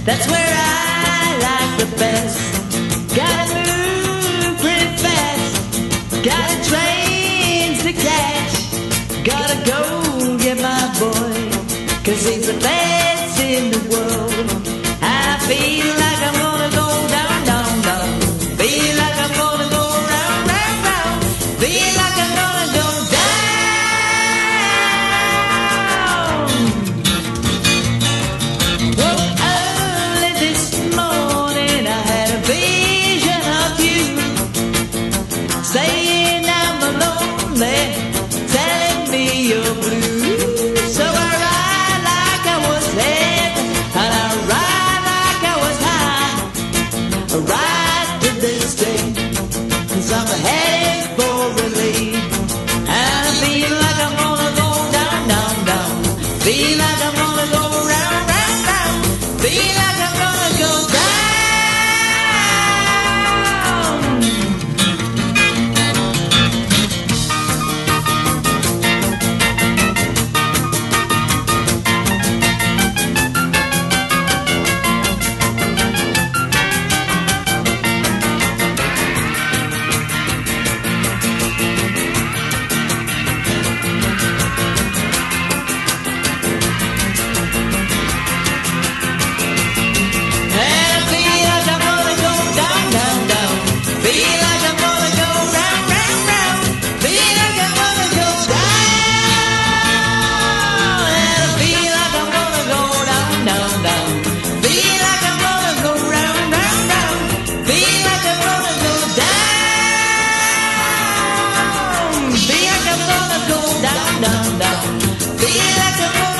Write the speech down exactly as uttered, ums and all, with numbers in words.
That's where I like the best. Gotta move pretty fast. Got trains to catch. Gotta go get my boy, 'cause he's the best in the world. And I feel like I'm gonna go down, down, down. Feel like I'm gonna go round, round, round. Feel like I'm gonna go down. Woke early this morning, I had a vision of you, saying I'm lonely, telling me you're blue. So I ride like I was head, and I ride like I was high. I ride to this day, 'cause I'm headed for relief. And I feel like I'm gonna go down, down, down. Feel like I'm gonna go round, round, round. Feel like I'm gonna go down. And I feel like I'm gonna go down, down, down. Feel like I'm gonna go round, round, round. Feel like I'm gonna go down. And I feel like I'm gonna go down, down, down. Feel like I'm gonna go round, round, round. Feel like I'm gonna go down. Feel like I'm gonna go down, down, down. Feel like I'm gonna